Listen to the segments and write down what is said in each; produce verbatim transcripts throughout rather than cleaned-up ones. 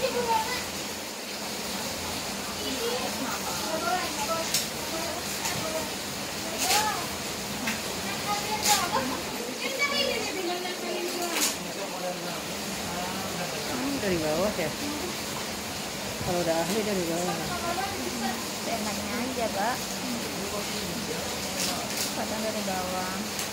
Dari bawah ya. Kalau udah ahli dari bawah. Enaknya aja, Pak. Pasang dari bawah.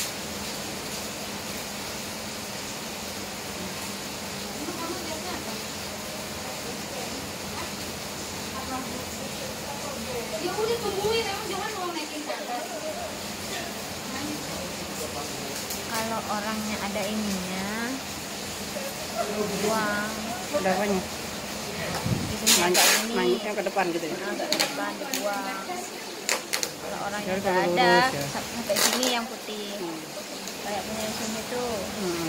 Ya udah tungguin, emang jangan mau naikin ke atas. Kalau orangnya ada ininya, buang. Udah apanya? Itunya Manjat, agak ini. manjatnya ke depan gitu ya. Agak ke depan dibuang. Kalau orangnya Jadi nggak kalau ada, lurus ya. sampai sini yang putih. Hmm. Kayak punya di sini tuh. Hmm.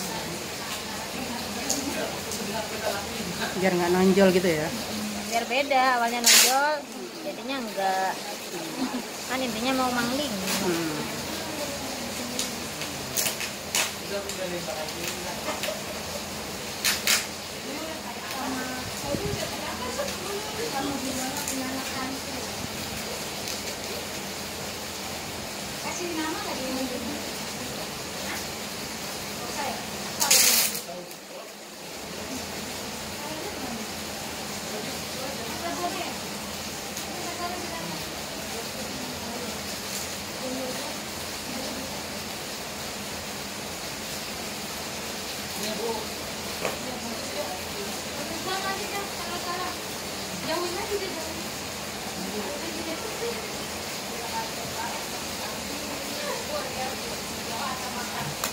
Biar nggak nonjol gitu ya. Hmm, biar beda, awalnya nonjol, jadinya enggak. Kan intinya mau mangling. Hmm. Kasih nama lagi yang ini. Saya. Jauhin lagi deh, jauhin.